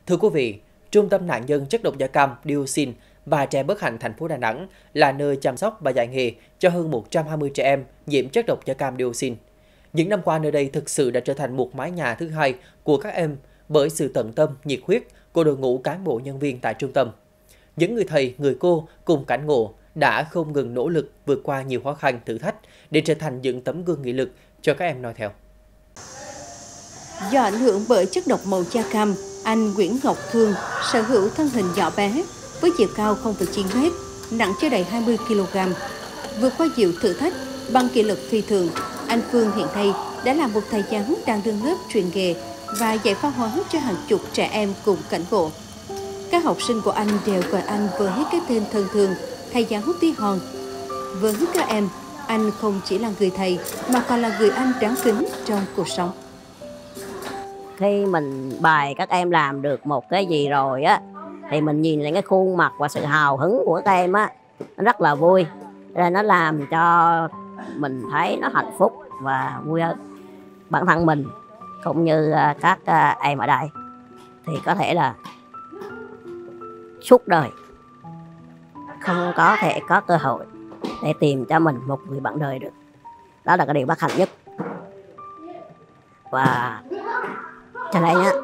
Thưa quý vị, Trung tâm nạn nhân chất độc da cam dioxin và trẻ bất hạnh thành phố Đà Nẵng là nơi chăm sóc và dạy nghề cho hơn 120 trẻ em nhiễm chất độc da cam dioxin. Những năm qua, nơi đây thực sự đã trở thành một mái nhà thứ hai của các em bởi sự tận tâm, nhiệt huyết của đội ngũ cán bộ nhân viên tại trung tâm. Những người thầy, người cô cùng cảnh ngộ đã không ngừng nỗ lực vượt qua nhiều khó khăn, thử thách để trở thành những tấm gương nghị lực cho các em noi theo. Do ảnh hưởng bởi chất độc màu da cam, anh Nguyễn Ngọc Thương sở hữu thân hình nhỏ bé với chiều cao 0,9 m, nặng chưa đầy 20 kg. Vượt qua nhiều thử thách bằng kỷ luật phi thường, anh Phương hiện nay đã là một thầy giáo đang đương lớp truyền nghề và dạy văn hóa cho hàng chục trẻ em cùng cảnh ngộ. Các học sinh của anh đều gọi anh với cái tên thân thương, thầy giáo tí hon. Với các em, anh không chỉ là người thầy mà còn là người anh đáng kính trong cuộc sống. Khi mình bài các em làm được một cái gì rồi á, thì mình nhìn lại cái khuôn mặt và sự hào hứng của các em á, nó rất là vui. Rồi nó làm cho mình thấy nó hạnh phúc và vui hơn. Bản thân mình cũng như các em ở đây thì có thể là suốt đời không có thể có cơ hội để tìm cho mình một người bạn đời được. Đó là cái điều bất hạnh nhất. Và cho nên á,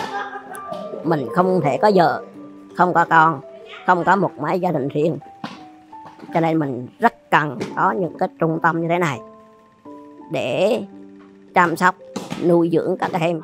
mình không thể có vợ, không có con, không có một mái gia đình riêng. Cho nên mình rất cần có những cái trung tâm như thế này để chăm sóc, nuôi dưỡng các em.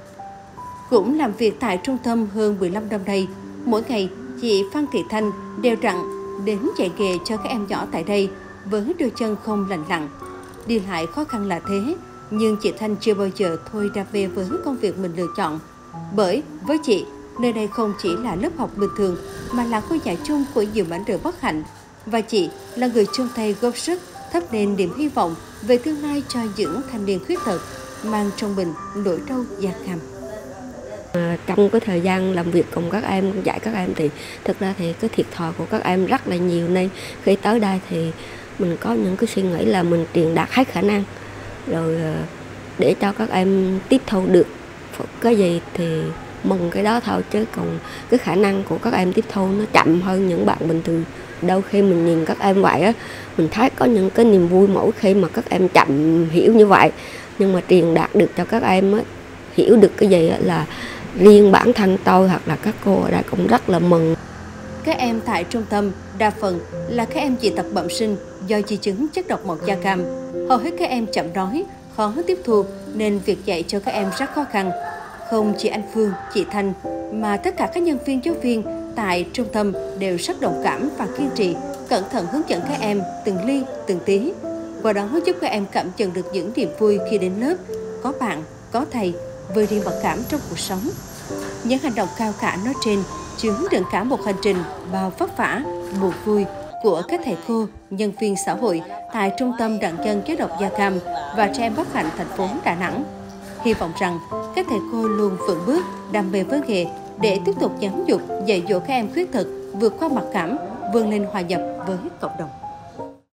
Cũng làm việc tại trung tâm hơn 15 năm nay, mỗi ngày chị Phan Thị Thanh đều đặn đến dạy nghề cho các em nhỏ tại đây với đôi chân không lành lặn. Đi lại khó khăn là thế, nhưng chị Thanh chưa bao giờ thôi đam mê với công việc mình lựa chọn. Bởi với chị, nơi đây không chỉ là lớp học bình thường mà là ngôi nhà chung của nhiều mảnh đời bất hạnh. Và chị là người chung tay góp sức thắp lên niềm hy vọng về tương lai cho những thanh niên khuyết tật mang trong mình nỗi đau da cam. Trong cái thời gian làm việc cùng các em, dạy các em thì thực ra thì cái thiệt thòi của các em rất là nhiều, nên khi tới đây thì mình có những cái suy nghĩ là mình truyền đạt hết khả năng rồi để cho các em tiếp thu được cái gì thì mừng cái đó thôi, chứ còn cái khả năng của các em tiếp thu nó chậm hơn những bạn bình thường. Đôi khi mình nhìn các em vậy á, mình thấy có những cái niềm vui mỗi khi mà các em chậm hiểu như vậy, nhưng mà truyền đạt được cho các em á, hiểu được cái gì á, là riêng bản thân tôi hoặc là các cô ở đây cũng rất là mừng. Các em tại trung tâm đa phần là các em dị tật bẩm sinh do di chứng chất độc màu da cam. Hầu hết các em chậm nói, khó tiếp thu nên việc dạy cho các em rất khó khăn. Không chỉ anh Phương, chị Thanh mà tất cả các nhân viên giáo viên tại trung tâm đều rất đồng cảm và kiên trì, cẩn thận hướng dẫn các em từng ly từng tí. Qua đó giúp các em cảm nhận được những niềm vui khi đến lớp, có bạn, có thầy, vơi đi mặc cảm trong cuộc sống. Những hành động cao cả nói trên chứa đựng cả một hành trình bao vất vả, buồn vui của các thầy cô, nhân viên xã hội tại Trung tâm nạn nhân chất độc da cam và trẻ em bất hạnh thành phố Đà Nẵng. Hy vọng rằng các thầy cô luôn vững bước, đam mê với nghề để tiếp tục giáo dục, dạy dỗ các em khuyết tật vượt qua mặc cảm, vươn lên hòa nhập với cộng đồng.